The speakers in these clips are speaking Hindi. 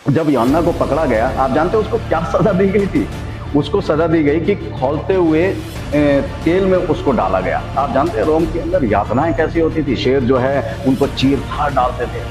जब यूहन्ना को पकड़ा गया, आप जानते हैं उसको क्या सजा दी गई थी? उसको सजा दी गई कि खौलते हुए तेल में उसको डाला गया। आप जानते हैं रोम के अंदर यातनाएं कैसी होती थी? शेर जो है उनको चीर फाड़ डालते थे।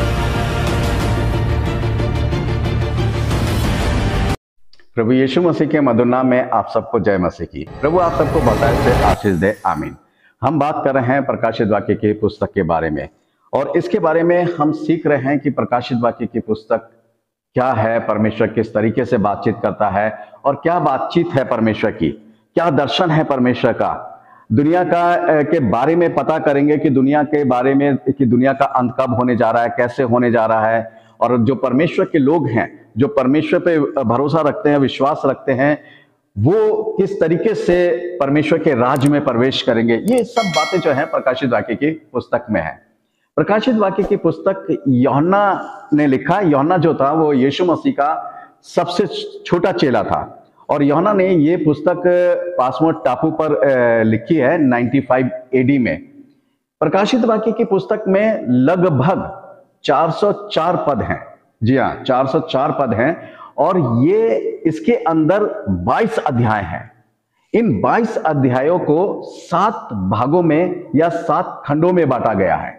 प्रभु यीशु मसीह के मधुर नाम में आप सबको जय मसीह की। प्रभु आप सबको बहुतायत से आशीष दे, आमीन। हम बात कर रहे हैं प्रकाशित वाक्य की पुस्तक के बारे में, और इसके बारे में हम सीख रहे हैं कि प्रकाशित वाक्य की पुस्तक क्या है, परमेश्वर किस तरीके से बातचीत करता है, और क्या बातचीत है परमेश्वर की, क्या दर्शन है परमेश्वर का, दुनिया का के बारे में पता करेंगे कि दुनिया के बारे में, कि दुनिया का अंत कब होने जा रहा है, कैसे होने जा रहा है, और जो परमेश्वर के लोग हैं, जो परमेश्वर पे भरोसा रखते हैं, विश्वास रखते हैं, वो किस तरीके से परमेश्वर के राज्य में प्रवेश करेंगे। ये सब बातें जो है प्रकाशित वाक्य की पुस्तक में है। प्रकाशित वाक्य की पुस्तक यूहन्ना ने लिखा। यूहन्ना जो था वो यीशु मसीह का सबसे छोटा चेला था, और यूहन्ना ने ये पुस्तक पासमोस टापू पर लिखी है 95 एडी में। प्रकाशित वाक्य की पुस्तक में लगभग 404 पद हैं। जी हाँ, 404 पद हैं, और ये इसके अंदर 22 अध्याय हैं। इन 22 अध्यायों को 7 भागों में या 7 खंडों में बांटा गया है।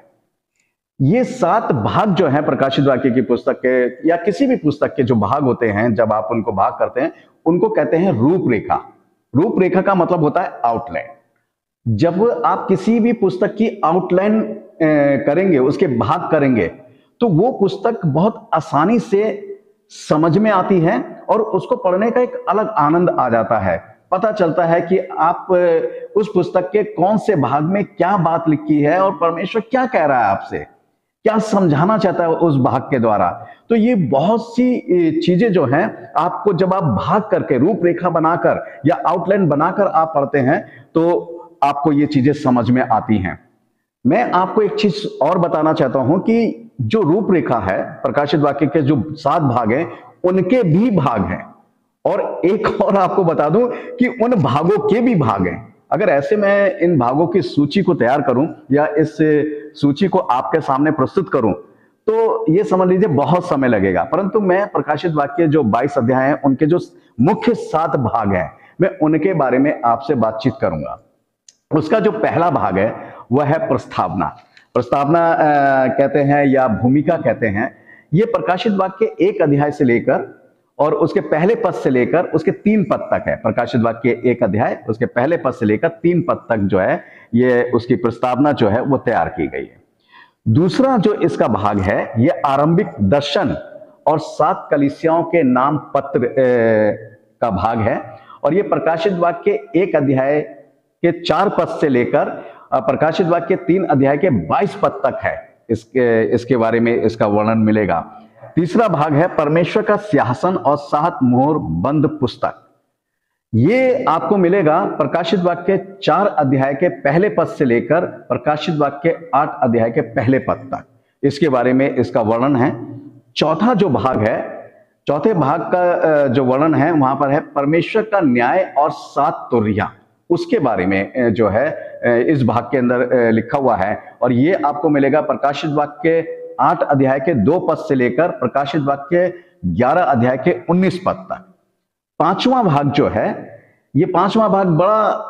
ये 7 भाग जो हैं प्रकाशित वाक्य की पुस्तक के, या किसी भी पुस्तक के जो भाग होते हैं, जब आप उनको भाग करते हैं, उनको कहते हैं रूपरेखा। रूपरेखा का मतलब होता है आउटलाइन। जब आप किसी भी पुस्तक की आउटलाइन करेंगे, उसके भाग करेंगे, तो वो पुस्तक बहुत आसानी से समझ में आती है, और उसको पढ़ने का एक अलग आनंद आ जाता है। पता चलता है कि आप उस पुस्तक के कौन से भाग में क्या बात लिखी है, और परमेश्वर क्या कह रहा है आपसे, क्या समझाना चाहता है उस भाग के द्वारा। तो ये बहुत सी चीजें जो हैं, आपको जब आप भाग करके, रूपरेखा बनाकर या आउटलाइन बनाकर आप पढ़ते हैं, तो आपको ये चीजें समझ में आती हैं। मैं आपको एक चीज और बताना चाहता हूं कि जो रूपरेखा है, प्रकाशित वाक्य के जो 7 भाग हैं, उनके भी भाग हैं, और एक और आपको बता दूं कि उन भागों के भी भाग हैं। अगर ऐसे मैं इन भागों की सूची को तैयार करूं, या इस सूची को आपके सामने प्रस्तुत करूं, तो ये समझ लीजिए बहुत समय लगेगा। परंतु मैं प्रकाशित वाक्य जो 22 अध्याय हैं, उनके जो मुख्य 7 भाग हैं, मैं उनके बारे में आपसे बातचीत करूंगा। उसका जो पहला भाग है वह है प्रस्तावना। प्रस्तावना कहते हैं, या भूमिका कहते हैं। ये प्रकाशित वाक्य 1 अध्याय से लेकर, और उसके पहले पद से लेकर उसके 3 पद तक है। प्रकाशित वाक्य 1 अध्याय, उसके पहले पद से लेकर 3 पद तक जो है, ये उसकी प्रस्तावना जो है वो तैयार की गई है। दूसरा जो इसका भाग है, ये आरंभिक दर्शन और 7 कलीसियाओं के नाम पत्र का भाग है, और ये प्रकाशित वाक्य 1 अध्याय के 4 पद से लेकर प्रकाशित वाक्य 3 अध्याय के 22 पद तक है। इसके बारे में इसका वर्णन मिलेगा। तीसरा भाग है परमेश्वर का सिंहासन और 7 मोहर बंद पुस्तक। ये आपको मिलेगा प्रकाशित वाक्य 4 अध्याय के पहले पद से लेकर प्रकाशित वाक्य 8 अध्याय के पहले पद तक। इसके बारे में इसका वर्णन है। चौथा जो भाग है, चौथे भाग का जो वर्णन है, वहां पर है परमेश्वर का न्याय और 7 तुरहियां। उसके बारे में जो है इस भाग के अंदर लिखा हुआ है, और ये आपको मिलेगा प्रकाशित वाक्य 8 अध्याय के 2 पद से लेकर प्रकाशित वाक्य 11 अध्याय के 19 पद तक। पांचवा भाग जो है, ये पांचवा भाग बड़ा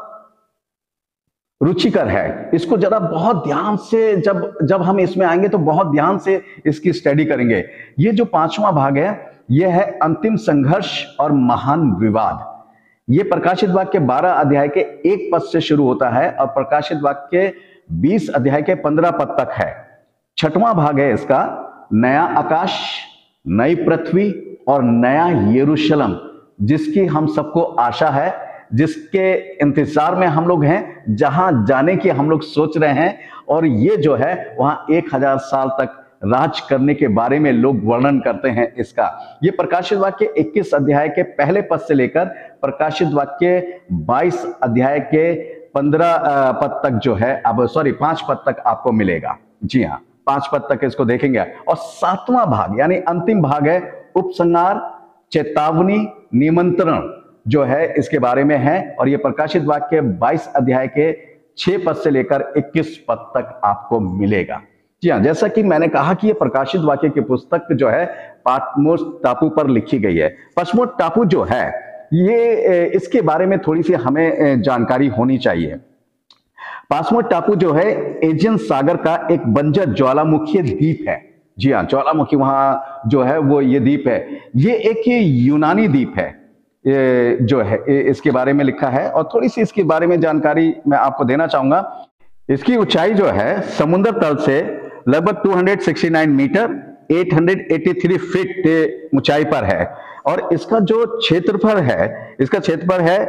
रुचिकर है। इसको जरा बहुत ध्यान से, जब हम इसमें आएंगे तो बहुत ध्यान से इसकी स्टडी करेंगे। ये जो पांचवा भाग है, ये है अंतिम संघर्ष और महान विवाद। ये प्रकाशित वाक्य 12 अध्याय के 1 पद से शुरू होता है, और प्रकाशित वाक्य 20 अध्याय के 15 पद तक है। छठवां भाग है इसका नया आकाश, नई पृथ्वी और नया यरूशलेम, जिसकी हम सबको आशा है, जिसके इंतजार में हम लोग हैं, जहां जाने की हम लोग सोच रहे हैं। और ये जो है वहां 1000 साल तक राज करने के बारे में लोग वर्णन करते हैं इसका। ये प्रकाशित वाक्य 21 अध्याय के पहले पद से लेकर प्रकाशित वाक्य 22 अध्याय के 15 पद तक जो है, अब 5 पद तक आपको मिलेगा। जी हाँ, 5 पद तक इसको देखेंगे। और 7वां भाग यानी अंतिम भाग है उपसंहार, चेतावनी, निमंत्रण जो है इसके बारे में है, और ये प्रकाशित वाक्य 22 अध्याय के 6 पद से लेकर 21 पद तक आपको मिलेगा। जी हाँ, जैसा कि मैंने कहा कि ये प्रकाशित वाक्य की पुस्तक जो है पाटमोस टापू पर लिखी गई है। पाटमोस टापू जो है ये इसके बारे में थोड़ी सी हमें जानकारी होनी चाहिए। पासमोस टापू जो है एजियन सागर का एक बंजर ज्वालामुखी द्वीप है। जी हाँ, ज्वालामुखी वहां जो है वो ये द्वीप है। ये एक यूनानी द्वीप है जो है इसके बारे में लिखा है। और थोड़ी सी इसके बारे में जानकारी मैं आपको देना चाहूंगा। इसकी ऊंचाई जो है समुद्र तल से लगभग 269 मीटर 883 फीट ऊंचाई पर है। और इसका जो क्षेत्रफल है, इसका क्षेत्रफल है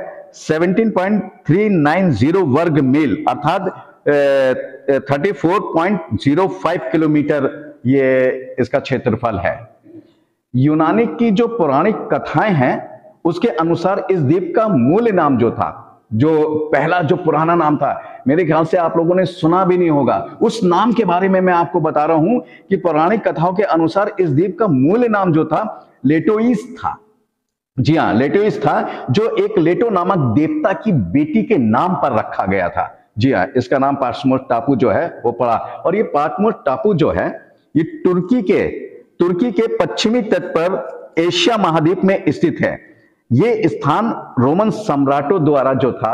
17.390 वर्ग मील अर्थात 34.05 किलोमीटर ये इसका क्षेत्रफल है। यूनानी की जो पौराणिक कथाएं हैं उसके अनुसार इस द्वीप का मूल नाम जो था, जो पहला जो पुराना नाम था, मेरे ख्याल से आप लोगों ने सुना भी नहीं होगा। उस नाम के बारे में मैं आपको बता रहा हूं कि पौराणिक कथाओं के अनुसार इस द्वीप का मूल नाम जो था लेटोइस था। जी हाँ, लेटोइस था, जो एक लेटो नामक देवता की बेटी के नाम पर रखा गया था। जी हाँ, इसका नाम पाटमोस टापू जो है वो पड़ा। और ये पाटमोस टापू जो है ये तुर्की के पश्चिमी तट पर एशिया महाद्वीप में स्थित है। ये स्थान रोमन सम्राटों द्वारा जो था,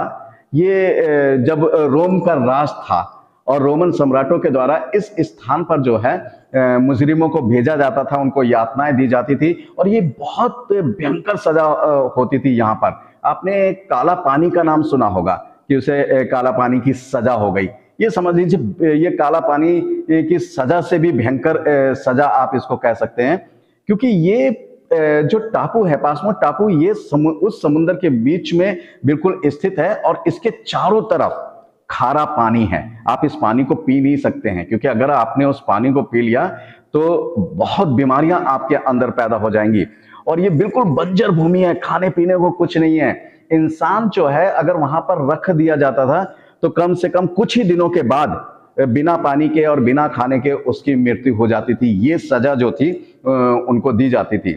ये जब रोम का राज था और रोमन सम्राटों के द्वारा इस स्थान पर जो है मुजरिमों को भेजा जाता था, उनको यातनाएं दी जाती थी। और ये बहुत भयंकर सजा होती थी यहाँ पर। आपने काला पानी का नाम सुना होगा कि उसे काला पानी की सजा हो गई। ये समझ लीजिए ये काला पानी की सजा से भी भयंकर सजा आप इसको कह सकते हैं, क्योंकि ये जो टापू है पासमोस टापू, ये उस समुद्र के बीच में बिल्कुल स्थित है और इसके चारों तरफ खारा पानी है। आप इस पानी को पी नहीं सकते हैं, क्योंकि अगर आपने उस पानी को पी लिया तो बहुत बीमारियां आपके अंदर पैदा हो जाएंगी। और ये बिल्कुल बंजर भूमि है, खाने पीने को कुछ नहीं है। इंसान जो है अगर वहां पर रख दिया जाता था तो कम से कम कुछ ही दिनों के बाद बिना पानी के और बिना खाने के उसकी मृत्यु हो जाती थी। ये सजा जो थी उनको दी जाती थी।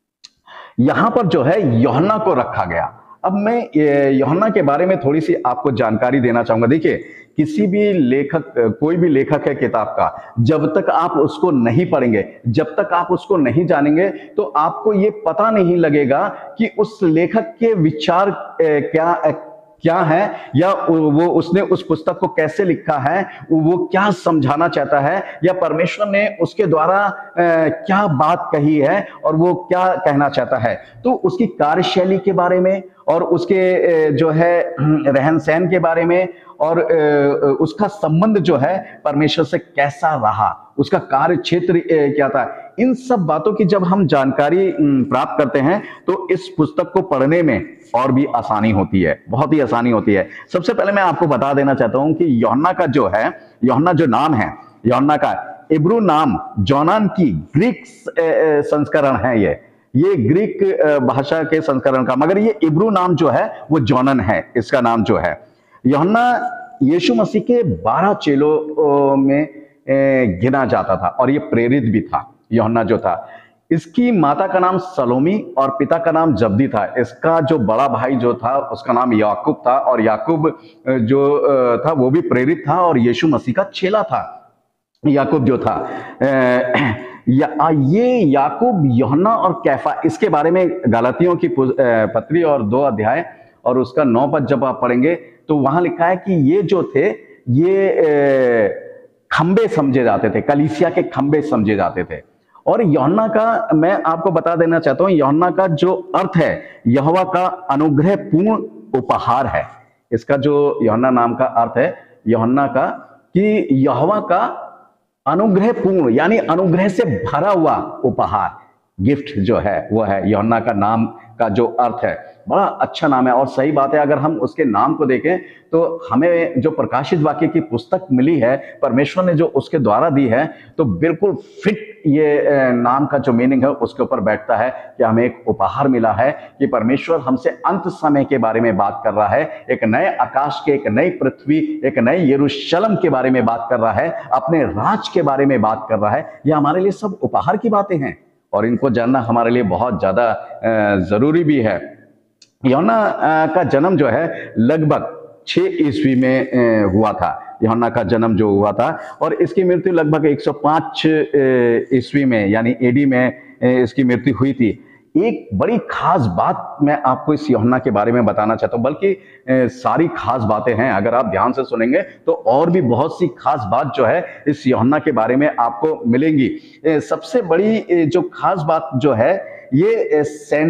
यहां पर जो है यूहन्ना को रखा गया। अब मैं यूहन्ना के बारे में थोड़ी सी आपको जानकारी देना चाहूंगा। देखिए, किसी भी लेखक, कोई भी लेखक है किताब का, जब तक आप उसको नहीं पढ़ेंगे, जब तक आप उसको नहीं जानेंगे, तो आपको ये पता नहीं लगेगा कि उस लेखक के विचार क्या है, या वो उसने उस पुस्तक को कैसे लिखा है, वो क्या समझाना चाहता है, या परमेश्वर ने उसके द्वारा क्या बात कही है और वो क्या कहना चाहता है। तो उसकी कार्यशैली के बारे में और उसके जो है रहन सहन के बारे में और उसका संबंध जो है परमेश्वर से कैसा रहा, उसका कार्य क्षेत्र क्या था, इन सब बातों की जब हम जानकारी प्राप्त करते हैं तो इस पुस्तक को पढ़ने में और भी आसानी होती है, बहुत ही आसानी होती है। सबसे पहले मैं आपको बता देना चाहता हूं कि यूहन्ना का जो है, यूहन्ना जो नाम है, यूहन्ना का इब्रू नाम जोनान की ग्रीक संस्करण है। ये ग्रीक भाषा के संस्करण का, मगर ये इब्रू नाम जो है वो जोनन है, इसका नाम जो है। यूहन्ना यीशु मसीह के 12 चेलों में गिना जाता था और ये प्रेरित भी था। यूहन्ना जो था, इसकी माता का नाम सलोमी और पिता का नाम जब्दी था। इसका जो बड़ा भाई जो था उसका नाम याकूब था, और याकूब जो था वो भी प्रेरित था और यीशु मसीह का चेला था। याकूब जो था ये याकूब, यूहन्ना और कैफा, इसके बारे में गलातियों की पत्री और 2 अध्याय और उसका 9 पद जब आप पढ़ेंगे तो वहां लिखा है कि ये जो थे ये खंबे समझे जाते थे, कलीसिया के खंबे समझे जाते थे। और यूहन्ना का मैं आपको बता देना चाहता हूं, यूहन्ना का जो अर्थ है यहोवा का अनुग्रहपूर्ण उपहार है। इसका जो यूहन्ना नाम का अर्थ है यूहन्ना का, कि यहोवा का अनुग्रहपूर्ण यानी अनुग्रह से भरा हुआ उपहार, गिफ्ट जो है वो है यूहन्ना का नाम का जो अर्थ है। बड़ा अच्छा नाम है और सही बात है। अगर हम उसके नाम को देखें तो हमें जो प्रकाशित वाक्य की पुस्तक मिली है, परमेश्वर ने जो उसके द्वारा दी है, तो बिल्कुल फिट ये नाम का जो मीनिंग है उसके ऊपर बैठता है कि हमें एक उपहार मिला है कि परमेश्वर हमसे अंत समय के बारे में बात कर रहा है, एक नए आकाश के, एक नई पृथ्वी, एक नए यरूशलेम के बारे में बात कर रहा है, अपने राज के बारे में बात कर रहा है। ये हमारे लिए सब उपहार की बातें हैं और इनको जानना हमारे लिए बहुत ज्यादा जरूरी भी है। यूहन्ना का जन्म जो है लगभग 6 ईस्वी में हुआ था, यूहन्ना का जन्म जो हुआ था, और इसकी मृत्यु लगभग 105 ईस्वी में यानी एडी में इसकी मृत्यु हुई थी। एक बड़ी खास बात मैं आपको इस यूहन्ना के बारे में बताना चाहता हूं, बल्कि सारी खास बातें हैं, अगर आप ध्यान से सुनेंगे तो और भी बहुत सी खास बात जो है इस यूहन्ना के बारे में आपको मिलेंगी। सबसे बड़ी जो खास बात जो है, ये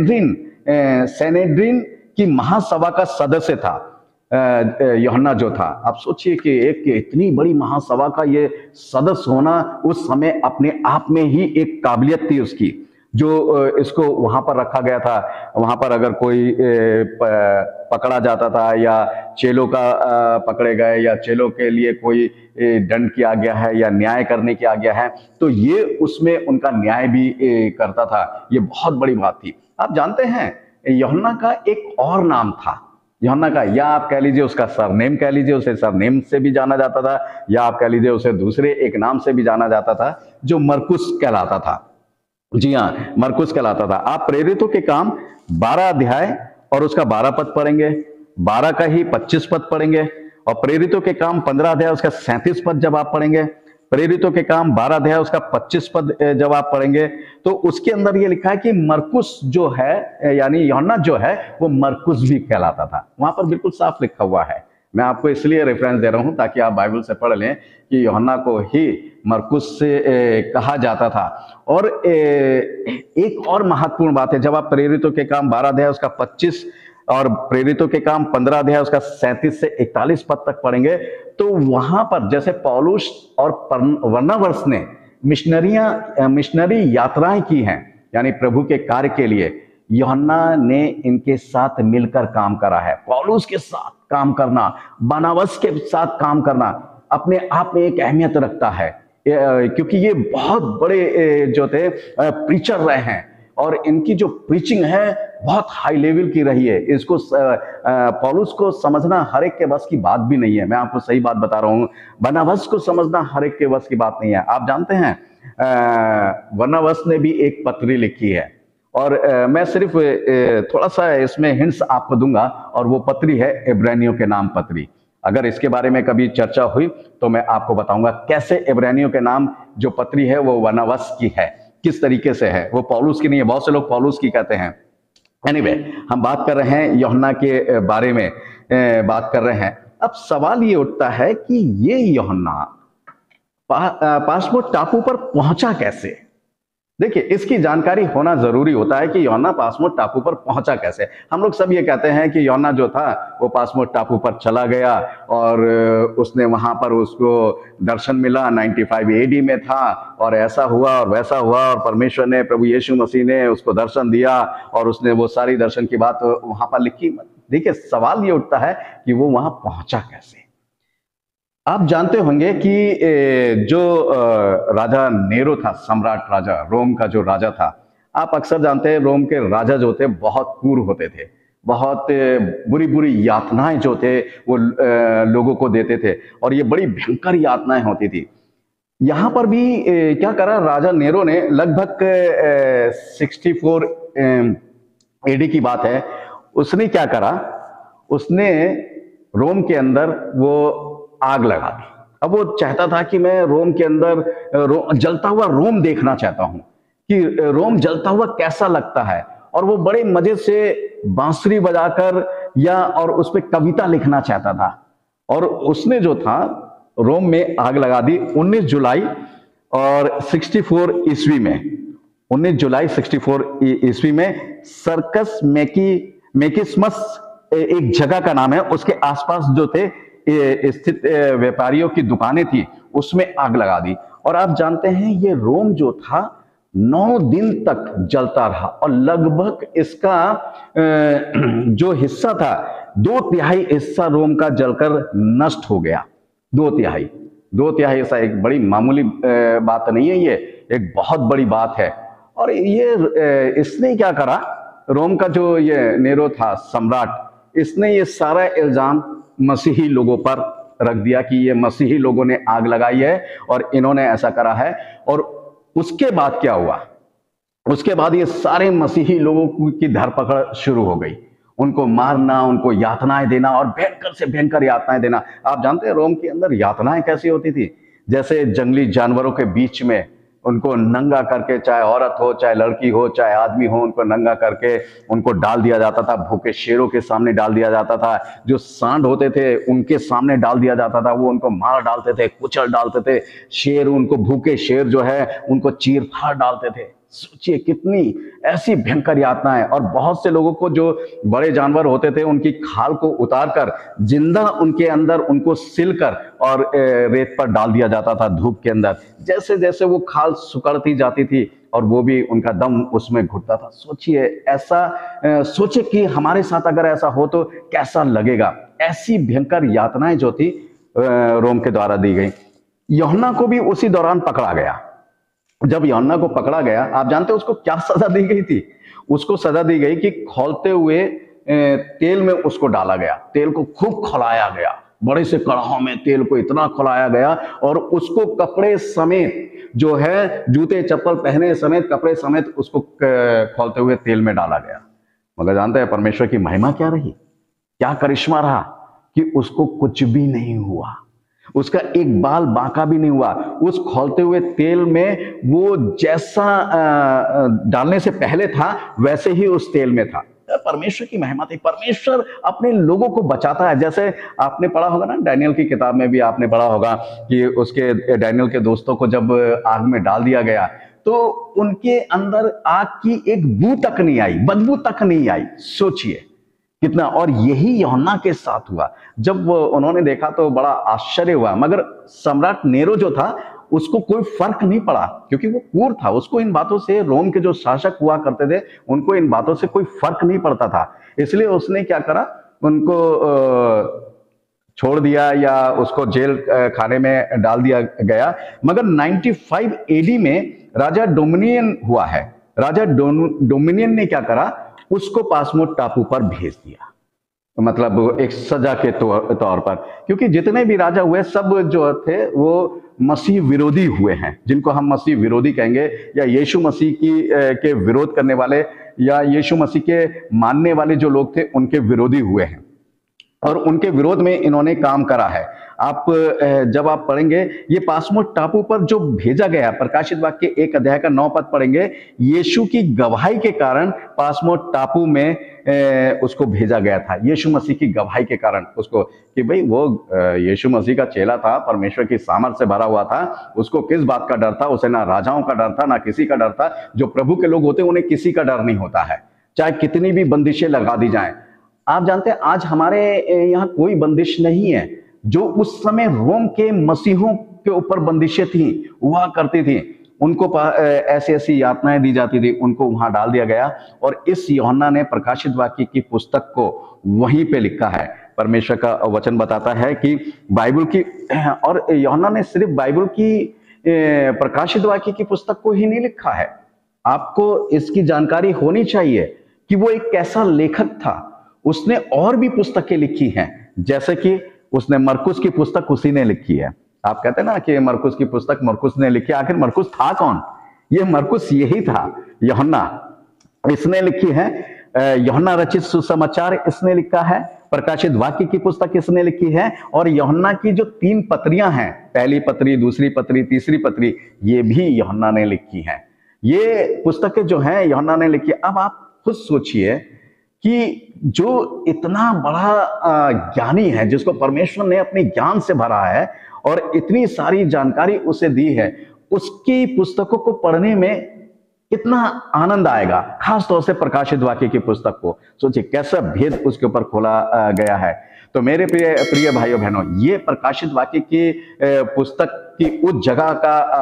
सैनेड्रिन की महासभा का सदस्य था यूहन्ना जो था। आप सोचिए कि एक इतनी बड़ी महासभा का ये सदस्य होना उस समय अपने आप में ही एक काबिलियत थी उसकी, जो इसको वहां पर रखा गया था। वहां पर अगर कोई पकड़ा जाता था या चेलों का पकड़े गए या चेलों के लिए कोई दंड किया गया है या न्याय करने की आज्ञा है, तो ये उसमें उनका न्याय भी करता था। ये बहुत बड़ी बात थी। आप जानते हैं यूहन्ना का एक और नाम था, यूहन्ना का, या आप कह लीजिए उसका सरनेम कह लीजिए, उसे सरनेम से भी जाना जाता था, या आप कह लीजिए उसे दूसरे एक नाम से भी जाना जाता था, जो मरकुस कहलाता था। जी हाँ, मरकुस कहलाता था। आप प्रेरितों के काम 12 अध्याय और उसका 12 पद पढ़ेंगे, 12 का ही 25 पद पढ़ेंगे, और प्रेरितों के काम 15 अध्याय उसका 37 पद जब आप पढ़ेंगे, प्रेरितों के काम 12 अध्याय उसका 25 पद जब आप पढ़ेंगे, तो उसके अंदर ये लिखा है कि मरकुस जो है यानी यूहन्ना जो है वो मरकुस भी कहलाता था। वहां पर बिल्कुल साफ लिखा हुआ है। मैं आपको इसलिए रेफरेंस दे रहा हूं ताकि आप बाइबल से पढ़ लें कि यूहन्ना को ही मरकुस से कहा जाता था। और एक और महत्वपूर्ण बात है, जब आप प्रेरितों के काम 12 अध्याय उसका 25 और प्रेरितों के काम 15 अध्याय उसका 37 से 41 पद तक पढ़ेंगे, तो वहां पर जैसे पौलुस और बरनबास ने मिशनरी यात्राएं की हैं, यानी प्रभु के कार्य के लिए, यूहन्ना ने इनके साथ मिलकर काम करा है। पौलुस के साथ काम करना, बरनबास के साथ काम करना अपने आप में एक अहमियत रखता है, क्योंकि ये बहुत बड़े जो थे प्रीचर रहे हैं, और इनकी जो प्रीचिंग है बहुत हाई लेवल की रही है। इसको पौलुस को समझना हर एक के बस की बात भी नहीं है। मैं आपको सही बात बता रहा हूं, बरनबास को समझना हर एक के बस की बात नहीं है। आप जानते हैं बरनबास ने भी एक पत्री लिखी है, और मैं सिर्फ थोड़ा सा इसमें हिंट्स आपको दूंगा, और वो पत्री है इब्रानियों के नाम पत्री। अगर इसके बारे में कभी चर्चा हुई तो मैं आपको बताऊंगा कैसे इब्रानियों के नाम जो पत्री है वो बरनबास की है, किस तरीके से है। वो पौलुस की नहीं है, बहुत से लोग पौलुस की कहते हैं। एनीवे, हम बात कर रहे हैं यूहन्ना के बारे में बात कर रहे हैं। अब सवाल ये उठता है कि ये यूहन्ना पासमोस टापू पर पहुंचा कैसे। देखिए, इसकी जानकारी होना जरूरी होता है कि यूहन्ना पासमोस टापू पर पहुंचा कैसे। हम लोग सब ये कहते हैं कि यूहन्ना जो था वो पासमोस टापू पर चला गया और उसने वहां पर उसको दर्शन मिला, 95 एडी में था, और ऐसा हुआ और वैसा हुआ, और परमेश्वर ने, प्रभु यीशु मसीह ने उसको दर्शन दिया और उसने वो सारी दर्शन की बात वहां पर लिखी। देखिए, सवाल ये उठता है कि वो वहां पहुंचा कैसे। आप जानते होंगे कि जो राजा नेरो था, सम्राट राजा, रोम का जो राजा था, आप अक्सर जानते हैं रोम के राजा जो थे बहुत क्रूर होते थे, बहुत बुरी बुरी यातनाएं जो थे वो लोगों को देते थे, और ये बड़ी भयंकर यातनाएं होती थी। यहां पर भी क्या करा राजा नेरो ने, लगभग 64 एडी की बात है, उसने क्या करा, उसने रोम के अंदर वो आग लगा दी। अब वो चाहता था कि मैं रोम के अंदर जलता हुआ रोम देखना चाहता हूं कि रोम जलता हुआ कैसा लगता है, और वो बड़े मजे से बांसुरी बजाकर या और उस पर कविता लिखना चाहता था। और उसने जो था रोम में आग लगा दी 19 जुलाई और 64 ईस्वी में। 19 जुलाई 64 ईस्वी में सर्कस मैकिसमस एक जगह का नाम है, उसके आसपास जो थे स्थित व्यापारियों की दुकानें थी, उसमें आग लगा दी। और आप जानते हैं ये रोम जो था 9 दिन तक जलता रहा, और लगभग इसका जो हिस्सा था 2/3 हिस्सा रोम का जलकर नष्ट हो गया। 2/3 ऐसा एक बड़ी मामूली बात नहीं है, ये एक बहुत बड़ी बात है। और ये इसने क्या करा, रोम का जो ये नेरो था सम्राट, इसने ये सारा इल्जाम मसीही लोगों पर रख दिया कि ये मसीही लोगों ने आग लगाई है और इन्होंने ऐसा करा है। और उसके बाद क्या हुआ, उसके बाद ये सारे मसीही लोगों की धरपकड़ शुरू हो गई, उनको मारना, उनको यातनाएं देना और भयंकर से भयंकर यातनाएं देना। आप जानते हैं रोम के अंदर यातनाएं कैसी होती थी? जैसे जंगली जानवरों के बीच में उनको नंगा करके, चाहे औरत हो, चाहे लड़की हो, चाहे आदमी हो, उनको नंगा करके उनको डाल दिया जाता था। भूखे शेरों के सामने डाल दिया जाता था। जो सांड होते थे उनके सामने डाल दिया जाता था। वो उनको मार डालते थे, कुचल डालते थे। शेर, उनको भूखे शेर जो है उनको चीर फाड़ डालते थे। सोचिए कितनी ऐसी भयंकर यातनाएं। और बहुत से लोगों को, जो बड़े जानवर होते थे, उनकी खाल को उतार कर जिंदा उनके अंदर उनको सिलकर और रेत पर डाल दिया जाता था धूप के अंदर। जैसे जैसे वो खाल सुकड़ती जाती थी और वो भी उनका दम उसमें घुटता था। सोचिए ऐसा, सोचिए कि हमारे साथ अगर ऐसा हो तो कैसा लगेगा। ऐसी भयंकर यातनाएं जो थी रोम के द्वारा दी गई। यूहन्ना को भी उसी दौरान पकड़ा गया। जब यूहन्ना को पकड़ा गया, आप जानते हैं उसको क्या सजा दी गई थी? उसको सजा दी गई कि खौलते हुए तेल में उसको डाला गया। तेल को खूब खौलाया गया, बड़े से कड़ाहों में तेल को इतना खौलाया गया और उसको कपड़े समेत, जो है जूते चप्पल पहने समेत, कपड़े समेत उसको खौलते हुए तेल में डाला गया। मगर जानते हैं परमेश्वर की महिमा क्या रही, क्या करिश्मा रहा कि उसको कुछ भी नहीं हुआ। उसका एक बाल बांका भी नहीं हुआ। उस खौलते हुए तेल में वो जैसा डालने से पहले था वैसे ही उस तेल में था। परमेश्वर की महिमा थी। परमेश्वर अपने लोगों को बचाता है। जैसे आपने पढ़ा होगा ना, डैनियल की किताब में भी आपने पढ़ा होगा कि उसके डैनियल के दोस्तों को जब आग में डाल दिया गया तो उनके अंदर आग की एक बू तक नहीं आई, बदबू तक नहीं आई। सोचिए कितना। और यही यूहन्ना के साथ हुआ। जब उन्होंने देखा तो बड़ा आश्चर्य हुआ। मगर सम्राट नेरो जो था उसको कोई फर्क नहीं पड़ा, क्योंकि वो क्रूर था। उसको इन बातों से, रोम के जो शासक हुआ करते थे, उनको इन बातों से कोई फर्क नहीं पड़ता था। इसलिए उसने क्या करा, उनको छोड़ दिया या उसको जेल खाने में डाल दिया गया। मगर 95 एडी में राजा डोमिनियन हुआ है। राजा डोमिनियन ने क्या करा, उसको पासमोस टापू पर भेज दिया। मतलब एक सजा के तौर पर, क्योंकि जितने भी राजा हुए सब जो थे वो मसीह विरोधी हुए हैं, जिनको हम मसीह विरोधी कहेंगे, या यीशु मसीह के विरोध करने वाले, या यीशु मसीह के मानने वाले जो लोग थे उनके विरोधी हुए हैं। और उनके विरोध में इन्होंने काम करा है। आप जब आप पढ़ेंगे ये पासमोस टापू पर जो भेजा गया, प्रकाशित वाक्य 1 अध्याय का 9 पद पढ़ेंगे, यीशु की गवाही के कारण पासमोस टापू में उसको भेजा गया था। यीशु मसीह की गवाही के कारण उसको, कि भाई वो यीशु मसीह का चेला था, परमेश्वर की सामर्थ से भरा हुआ था, उसको किस बात का डर था? उसे ना राजाओं का डर था, ना किसी का डर था। जो प्रभु के लोग होते हैं उन्हें किसी का डर नहीं होता है, चाहे कितनी भी बंदिशें लगा दी जाएं। आप जानते हैं आज हमारे यहाँ कोई बंदिश नहीं है। जो उस समय रोम के मसीहों के ऊपर बंदिशें थी, हुआ करती थी, उनको ऐसी ऐसी यातनाएं दी जाती थी, उनको वहां डाल दिया गया। और इस यूहन्ना ने प्रकाशित वाक्य की पुस्तक को वहीं पे लिखा है। परमेश्वर का वचन बताता है कि बाइबल की, और यूहन्ना ने सिर्फ बाइबल की प्रकाशित वाक्य की पुस्तक को ही नहीं लिखा है। आपको इसकी जानकारी होनी चाहिए कि वो एक कैसा लेखक था। उसने और भी पुस्तकें लिखी हैं, जैसे कि उसने मरकुस की पुस्तक उसी ने लिखी है। आप कहते हैं ना कि मरकुस की पुस्तक मरकुस ने लिखी। आखिर मरकुस था कौन? ये मरकुस यही था, यूहन्ना। इसने लिखी है। यूहन्ना रचित सुसमाचार इसने लिखा है। प्रकाशित वाक्य की पुस्तक इसने लिखी है। और यूहन्ना की जो 3 पत्रियां हैं, पहली पत्री, दूसरी पत्री, तीसरी पत्री, ये भी यूहन्ना ने लिखी हैं। ये पुस्तकें जो हैं यूहन्ना ने लिखी। अब आप खुद सोचिए कि जो इतना बड़ा ज्ञानी है, जिसको परमेश्वर ने अपने ज्ञान से भरा है और इतनी सारी जानकारी उसे दी है, उसकी पुस्तकों को पढ़ने में कितना आनंद आएगा। खास तौर से प्रकाशित वाक्य की पुस्तक को सोचिए कैसा भेद उसके ऊपर खोला गया है। तो मेरे प्रिय भाइयों बहनों, ये प्रकाशित वाक्य की पुस्तक की उस जगह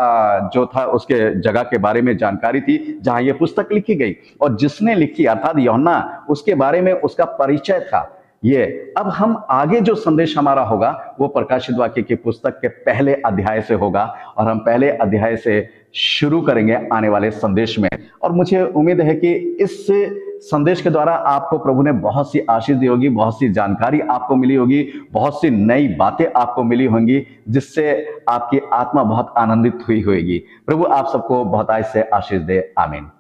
का जो था, उसके जगह के बारे में जानकारी थी जहां ये पुस्तक लिखी गई। और जिसने लिखी अर्थात यूहन्ना, उसके बारे में उसका परिचय था ये। अब हम आगे जो संदेश हमारा होगा वो प्रकाशित वाक्य की पुस्तक के पहले अध्याय से होगा, और हम पहले अध्याय से शुरू करेंगे आने वाले संदेश में। और मुझे उम्मीद है कि इस संदेश के द्वारा आपको प्रभु ने बहुत सी आशीष दी होगी, बहुत सी जानकारी आपको मिली होगी, बहुत सी नई बातें आपको मिली होंगी, जिससे आपकी आत्मा बहुत आनंदित हुई होगी। प्रभु आप सबको बहुत से आशीष दे। आमीन।